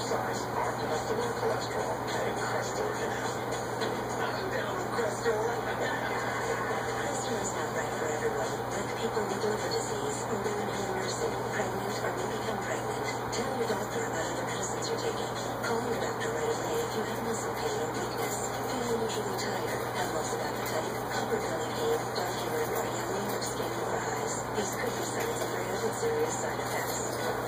size, our deductible cholesterol, and Crestor can help. I'm down with Crestor. Crestor is not right for everyone, like people with liver disease, or women who are nursing, pregnant, or may become pregnant. Tell your doctor about other medicines you're taking. Call your doctor right away if you have muscle pain or weakness, feel unusually tired, have loss of appetite, upper belly pain, dark urine, or yellowing of skin or eyes. These could be signs of rare and serious side effects.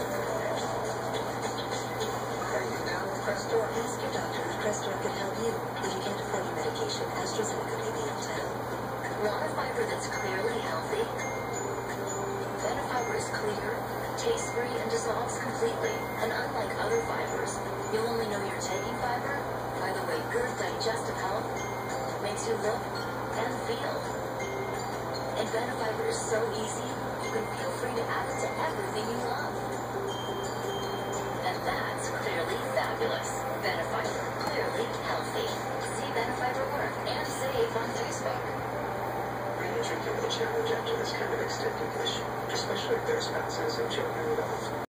Are you down with Crestor? Ask your doctor if Crestor can help you. If you can't afford your medication, AstraZeneca may be able to help. Want a fiber that's clearly healthy? Benefiber is clear, taste-free, and dissolves completely. And unlike other fibers, you'll only know you're taking fiber by the way good digestive health makes you look and feel. And Benefiber is so easy, you can feel free to add it to everything you love. And that's clearly fabulous. Benefiber, clearly healthy. See Benefiber work and save on Facebook. Many children will challenge after this kind of extended wish, especially if their spouses and children involved.